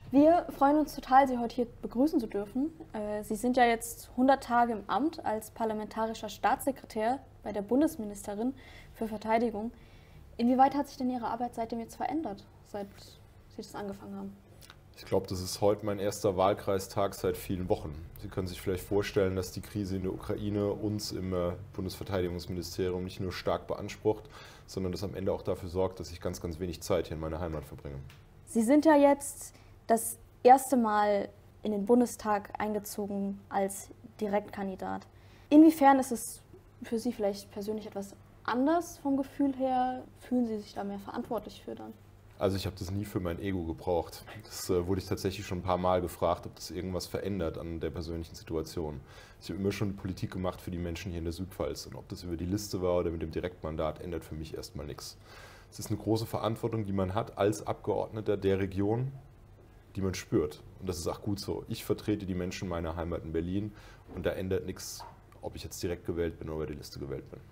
Wir freuen uns total, Sie heute hier begrüßen zu dürfen. Sie sind ja jetzt 100 Tage im Amt als parlamentarischer Staatssekretär bei der Bundesministerin für Verteidigung. Inwieweit hat sich denn Ihre Arbeit seitdem jetzt verändert, seit Sie das angefangen haben? Ich glaube, das ist heute mein erster Wahlkreistag seit vielen Wochen. Sie können sich vielleicht vorstellen, dass die Krise in der Ukraine uns im Bundesverteidigungsministerium nicht nur stark beansprucht, sondern das am Ende auch dafür sorgt, dass ich ganz, ganz wenig Zeit hier in meiner Heimat verbringe. Sie sind ja jetzt das erste Mal in den Bundestag eingezogen als Direktkandidat. Inwiefern ist es für Sie vielleicht persönlich etwas anders vom Gefühl her? Fühlen Sie sich da mehr verantwortlich für dann? Also ich habe das nie für mein Ego gebraucht. Das wurde ich tatsächlich schon ein paar Mal gefragt, ob das irgendwas verändert an der persönlichen Situation. Ich habe immer schon Politik gemacht für die Menschen hier in der Südpfalz. Und ob das über die Liste war oder mit dem Direktmandat, ändert für mich erstmal nichts. Es ist eine große Verantwortung, die man hat als Abgeordneter der Region, die man spürt. Und das ist auch gut so. Ich vertrete die Menschen meiner Heimat in Berlin und da ändert nichts, ob ich jetzt direkt gewählt bin oder über die Liste gewählt bin.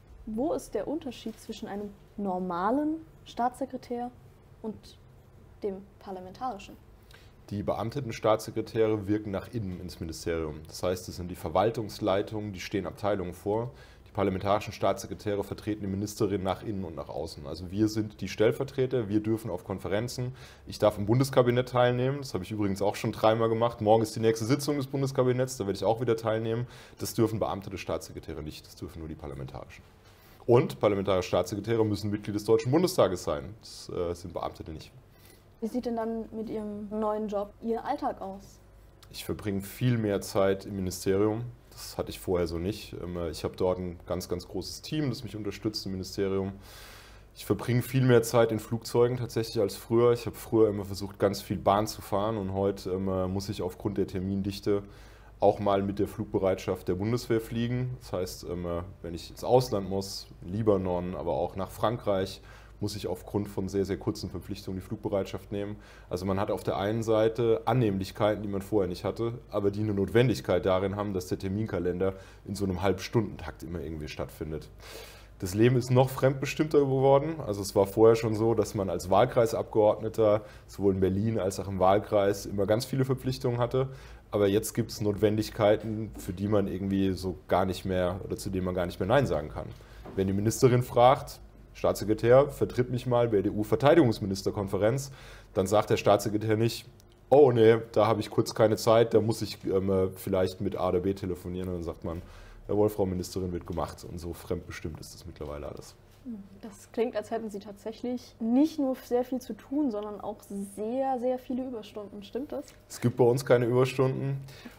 Wo ist der Unterschied zwischen einem normalen Staatssekretär und dem parlamentarischen? Die beamteten Staatssekretäre wirken nach innen ins Ministerium. Das heißt, es sind die Verwaltungsleitungen, die stehen Abteilungen vor. Die parlamentarischen Staatssekretäre vertreten die Ministerin nach innen und nach außen. Also wir sind die Stellvertreter, wir dürfen auf Konferenzen. Ich darf im Bundeskabinett teilnehmen, das habe ich übrigens auch schon dreimal gemacht. Morgen ist die nächste Sitzung des Bundeskabinetts, da werde ich auch wieder teilnehmen. Das dürfen beamtete Staatssekretäre nicht, das dürfen nur die parlamentarischen. Und parlamentarische Staatssekretäre müssen Mitglied des Deutschen Bundestages sein, das sind Beamtete nicht. Wie sieht denn dann mit Ihrem neuen Job Ihr Alltag aus? Ich verbringe viel mehr Zeit im Ministerium. Das hatte ich vorher so nicht. Ich habe dort ein ganz, ganz großes Team, das mich unterstützt im Ministerium. Ich verbringe viel mehr Zeit in Flugzeugen tatsächlich als früher. Ich habe früher immer versucht, ganz viel Bahn zu fahren und heute muss ich aufgrund der Termindichte auch mal mit der Flugbereitschaft der Bundeswehr fliegen. Das heißt, wenn ich ins Ausland muss, Libanon, aber auch nach Frankreich, muss ich aufgrund von sehr, sehr kurzen Verpflichtungen die Flugbereitschaft nehmen. Also man hat auf der einen Seite Annehmlichkeiten, die man vorher nicht hatte, aber die eine Notwendigkeit darin haben, dass der Terminkalender in so einem Halbstundentakt immer irgendwie stattfindet. Das Leben ist noch fremdbestimmter geworden. Also es war vorher schon so, dass man als Wahlkreisabgeordneter sowohl in Berlin als auch im Wahlkreis immer ganz viele Verpflichtungen hatte. Aber jetzt gibt es Notwendigkeiten, für die man irgendwie so gar nicht mehr oder zu denen man gar nicht mehr Nein sagen kann. Wenn die Ministerin fragt, Staatssekretär, vertritt mich mal bei der EU-Verteidigungsministerkonferenz, dann sagt der Staatssekretär nicht, oh nee, da habe ich kurz keine Zeit, da muss ich vielleicht mit A oder B telefonieren. Und dann sagt man, jawohl, Frau Ministerin, wird gemacht. Und so fremdbestimmt ist das mittlerweile alles. Das klingt, als hätten Sie tatsächlich nicht nur sehr viel zu tun, sondern auch sehr, sehr viele Überstunden. Stimmt das? Es gibt bei uns keine Überstunden.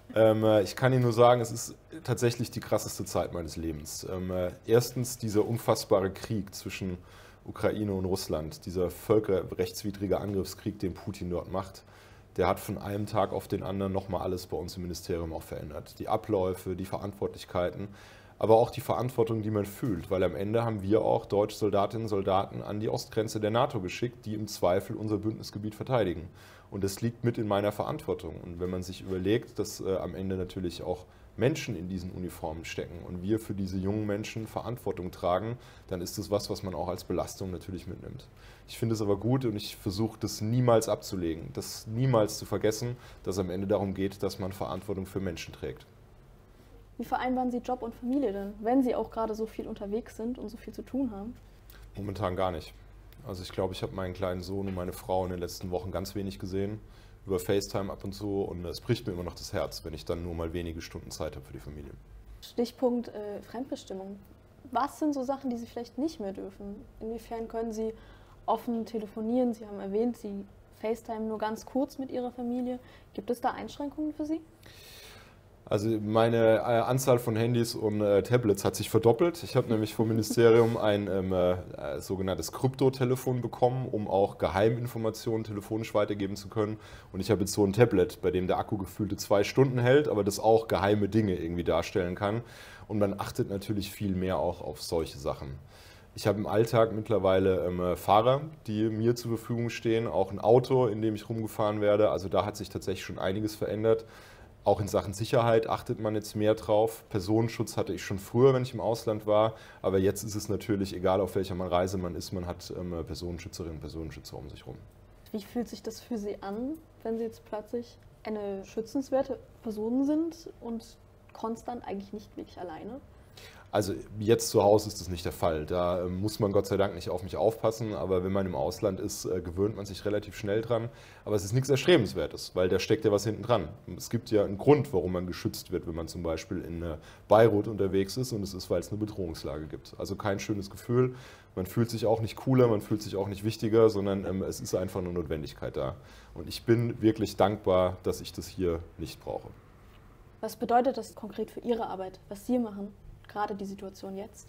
Ich kann Ihnen nur sagen, es ist tatsächlich die krasseste Zeit meines Lebens. Erstens dieser unfassbare Krieg zwischen Ukraine und Russland, dieser völkerrechtswidrige Angriffskrieg, den Putin dort macht, der hat von einem Tag auf den anderen nochmal alles bei uns im Ministerium auch verändert. Die Abläufe, die Verantwortlichkeiten, aber auch die Verantwortung, die man fühlt, weil am Ende haben wir auch deutsche Soldatinnen und Soldaten an die Ostgrenze der NATO geschickt, die im Zweifel unser Bündnisgebiet verteidigen. Und das liegt mit in meiner Verantwortung. Und wenn man sich überlegt, dass am Ende natürlich auch Menschen in diesen Uniformen stecken und wir für diese jungen Menschen Verantwortung tragen, dann ist das was man auch als Belastung natürlich mitnimmt. Ich finde es aber gut und ich versuche das niemals abzulegen, das niemals zu vergessen, dass es am Ende darum geht, dass man Verantwortung für Menschen trägt. Wie vereinbaren Sie Job und Familie denn, wenn Sie auch gerade so viel unterwegs sind und so viel zu tun haben? Momentan gar nicht. Also ich glaube, ich habe meinen kleinen Sohn und meine Frau in den letzten Wochen ganz wenig gesehen, über FaceTime ab und zu, und es bricht mir immer noch das Herz, wenn ich dann nur mal wenige Stunden Zeit habe für die Familie. Stichpunkt Fremdbestimmung. Was sind so Sachen, die Sie vielleicht nicht mehr dürfen? Inwiefern können Sie offen telefonieren? Sie haben erwähnt, Sie FaceTime nur ganz kurz mit Ihrer Familie. Gibt es da Einschränkungen für Sie? Also meine Anzahl von Handys und Tablets hat sich verdoppelt. Ich habe nämlich vom Ministerium ein sogenanntes Kryptotelefon bekommen, um auch Geheiminformationen telefonisch weitergeben zu können. Und ich habe jetzt so ein Tablet, bei dem der Akku gefühlte 2 Stunden hält, aber das auch geheime Dinge irgendwie darstellen kann. Und man achtet natürlich viel mehr auch auf solche Sachen. Ich habe im Alltag mittlerweile Fahrer, die mir zur Verfügung stehen, auch ein Auto, in dem ich rumgefahren werde. Also da hat sich tatsächlich schon einiges verändert. Auch in Sachen Sicherheit achtet man jetzt mehr drauf. Personenschutz hatte ich schon früher, wenn ich im Ausland war. Aber jetzt ist es natürlich, egal auf welcher Reise man ist, man hat Personenschützerinnen und Personenschützer um sich herum. Wie fühlt sich das für Sie an, wenn Sie jetzt plötzlich eine schützenswerte Person sind und konstant eigentlich nicht wirklich alleine? Also jetzt zu Hause ist das nicht der Fall. Da muss man Gott sei Dank nicht auf mich aufpassen. Aber wenn man im Ausland ist, gewöhnt man sich relativ schnell dran. Aber es ist nichts Erstrebenswertes, weil da steckt ja was hinten dran. Es gibt ja einen Grund, warum man geschützt wird, wenn man zum Beispiel in Beirut unterwegs ist. Und es ist, weil es eine Bedrohungslage gibt. Also kein schönes Gefühl. Man fühlt sich auch nicht cooler, man fühlt sich auch nicht wichtiger, sondern es ist einfach eine Notwendigkeit da. Und ich bin wirklich dankbar, dass ich das hier nicht brauche. Was bedeutet das konkret für Ihre Arbeit, was Sie machen? Gerade die Situation jetzt?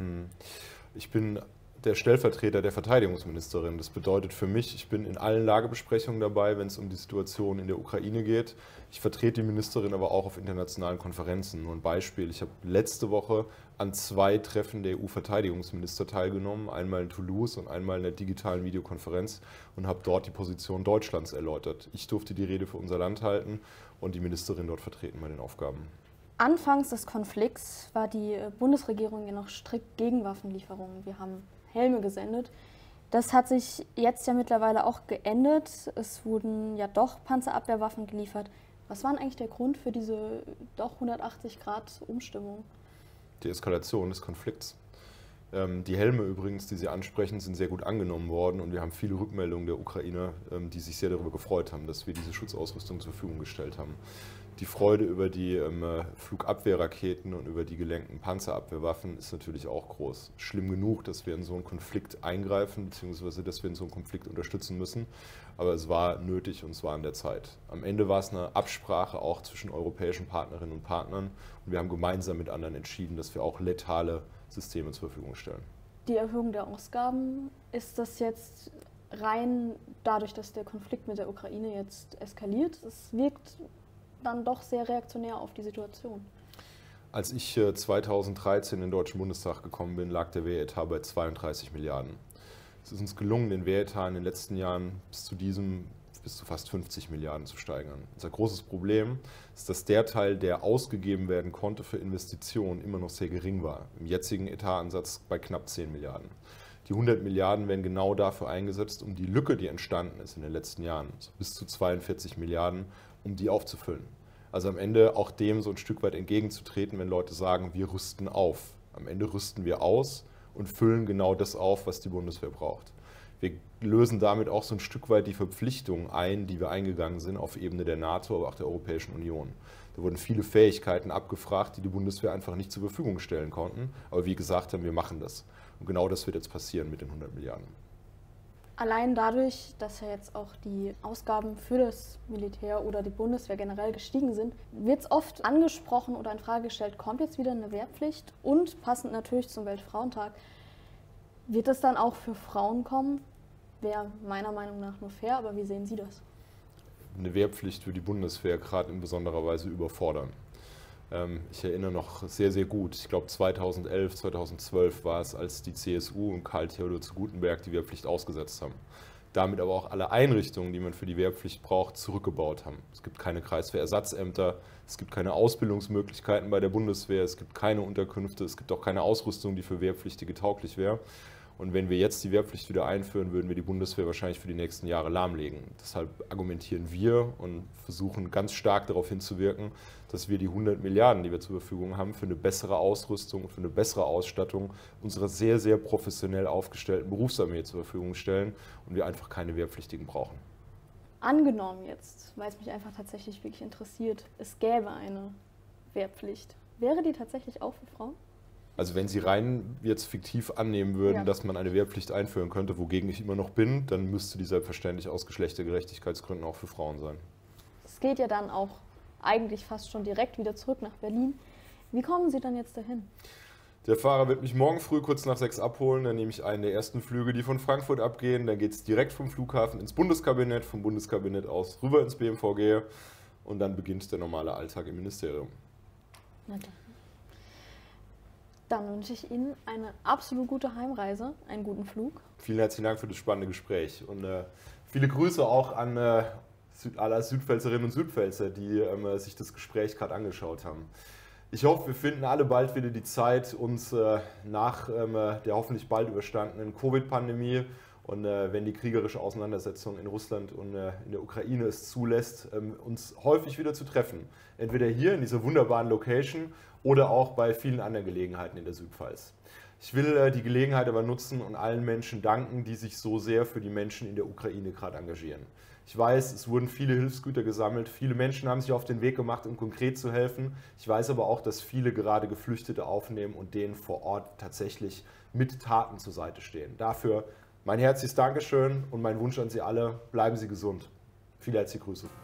Ich bin der Stellvertreter der Verteidigungsministerin. Das bedeutet für mich, ich bin in allen Lagebesprechungen dabei, wenn es um die Situation in der Ukraine geht. Ich vertrete die Ministerin aber auch auf internationalen Konferenzen. Nur ein Beispiel, ich habe letzte Woche an 2 Treffen der EU-Verteidigungsminister teilgenommen, einmal in Toulouse und einmal in der digitalen Videokonferenz und habe dort die Position Deutschlands erläutert. Ich durfte die Rede für unser Land halten und die Ministerin dort vertreten bei den Aufgaben. Anfangs des Konflikts war die Bundesregierung ja noch strikt gegen Waffenlieferungen. Wir haben Helme gesendet. Das hat sich jetzt ja mittlerweile auch geändert. Es wurden ja doch Panzerabwehrwaffen geliefert. Was war denn eigentlich der Grund für diese doch 180-Grad-Umstimmung? Die Eskalation des Konflikts. Die Helme übrigens, die Sie ansprechen, sind sehr gut angenommen worden und wir haben viele Rückmeldungen der Ukrainer, die sich sehr darüber gefreut haben, dass wir diese Schutzausrüstung zur Verfügung gestellt haben. Die Freude über die Flugabwehrraketen und über die gelenkten Panzerabwehrwaffen ist natürlich auch groß. Schlimm genug, dass wir in so einen Konflikt eingreifen, beziehungsweise dass wir in so einen Konflikt unterstützen müssen. Aber es war nötig und es war an der Zeit. Am Ende war es eine Absprache auch zwischen europäischen Partnerinnen und Partnern und wir haben gemeinsam mit anderen entschieden, dass wir auch letale Systeme zur Verfügung stellen. Die Erhöhung der Ausgaben, ist das jetzt rein dadurch, dass der Konflikt mit der Ukraine jetzt eskaliert? Es wirkt dann doch sehr reaktionär auf die Situation. Als ich 2013 in den Deutschen Bundestag gekommen bin, lag der Wehretat bei 32 Milliarden. Es ist uns gelungen, den Wehretat in den letzten Jahren bis zu fast 50 Milliarden zu steigern. Unser großes Problem ist, dass der Teil, der ausgegeben werden konnte für Investitionen, immer noch sehr gering war. Im jetzigen Etatansatz bei knapp 10 Milliarden. Die 100 Milliarden werden genau dafür eingesetzt, um die Lücke, die entstanden ist in den letzten Jahren, also bis zu 42 Milliarden, um die aufzufüllen. Also am Ende auch dem so ein Stück weit entgegenzutreten, wenn Leute sagen, wir rüsten auf. Am Ende rüsten wir aus und füllen genau das auf, was die Bundeswehr braucht. Wir lösen damit auch so ein Stück weit die Verpflichtungen ein, die wir eingegangen sind auf Ebene der NATO, aber auch der Europäischen Union. Da wurden viele Fähigkeiten abgefragt, die die Bundeswehr einfach nicht zur Verfügung stellen konnten. Aber wie gesagt haben, wir machen das. Und genau das wird jetzt passieren mit den 100 Milliarden. Allein dadurch, dass ja jetzt auch die Ausgaben für das Militär oder die Bundeswehr generell gestiegen sind, wird es oft angesprochen oder in Frage gestellt, kommt jetzt wieder eine Wehrpflicht? Und passend natürlich zum Weltfrauentag, wird es dann auch für Frauen kommen? Wäre meiner Meinung nach nur fair, aber wie sehen Sie das? Eine Wehrpflicht für die Bundeswehr gerade in besonderer Weise überfordern. Ich erinnere noch sehr, sehr gut, ich glaube 2011, 2012 war es, als die CSU und Karl Theodor zu Guttenberg die Wehrpflicht ausgesetzt haben. Damit aber auch alle Einrichtungen, die man für die Wehrpflicht braucht, zurückgebaut haben. Es gibt keine Kreiswehrersatzämter, es gibt keine Ausbildungsmöglichkeiten bei der Bundeswehr, es gibt keine Unterkünfte, es gibt auch keine Ausrüstung, die für Wehrpflichtige tauglich wäre. Und wenn wir jetzt die Wehrpflicht wieder einführen, würden wir die Bundeswehr wahrscheinlich für die nächsten Jahre lahmlegen. Deshalb argumentieren wir und versuchen ganz stark darauf hinzuwirken, dass wir die 100 Milliarden, die wir zur Verfügung haben, für eine bessere Ausrüstung, für eine bessere Ausstattung unserer sehr, sehr professionell aufgestellten Berufsarmee zur Verfügung stellen und wir einfach keine Wehrpflichtigen brauchen. Angenommen jetzt, weil es mich einfach tatsächlich wirklich interessiert, es gäbe eine Wehrpflicht. Wäre die tatsächlich auch für Frauen? Also wenn Sie rein jetzt fiktiv annehmen würden, Ja, dass man eine Wehrpflicht einführen könnte, wogegen ich immer noch bin, dann müsste die selbstverständlich aus Geschlechtergerechtigkeitsgründen auch für Frauen sein. es geht ja dann auch eigentlich fast schon direkt wieder zurück nach Berlin. Wie kommen Sie dann jetzt dahin? Der Fahrer wird mich morgen früh kurz nach 6 abholen, dann nehme ich einen der ersten Flüge, die von Frankfurt abgehen, dann geht es direkt vom Flughafen ins Bundeskabinett, vom Bundeskabinett aus rüber ins BMVG und dann beginnt der normale Alltag im Ministerium. Na dann. Dann wünsche ich Ihnen eine absolut gute Heimreise, einen guten Flug. Vielen herzlichen Dank für das spannende Gespräch und viele Grüße auch an aller Südpfälzerinnen und Südpfälzer, die sich das Gespräch gerade angeschaut haben. Ich hoffe, wir finden alle bald wieder die Zeit, uns nach der hoffentlich bald überstandenen Covid-Pandemie Und wenn die kriegerische Auseinandersetzung in Russland und in der Ukraine es zulässt, uns häufig wieder zu treffen. Entweder hier in dieser wunderbaren Location oder auch bei vielen anderen Gelegenheiten in der Südpfalz. Ich will die Gelegenheit aber nutzen und allen Menschen danken, die sich so sehr für die Menschen in der Ukraine gerade engagieren. Ich weiß, es wurden viele Hilfsgüter gesammelt, viele Menschen haben sich auf den Weg gemacht, um konkret zu helfen. Ich weiß aber auch, dass viele gerade Geflüchtete aufnehmen und denen vor Ort tatsächlich mit Taten zur Seite stehen. Dafür mein herzliches Dankeschön und mein Wunsch an Sie alle, bleiben Sie gesund. Viele herzliche Grüße.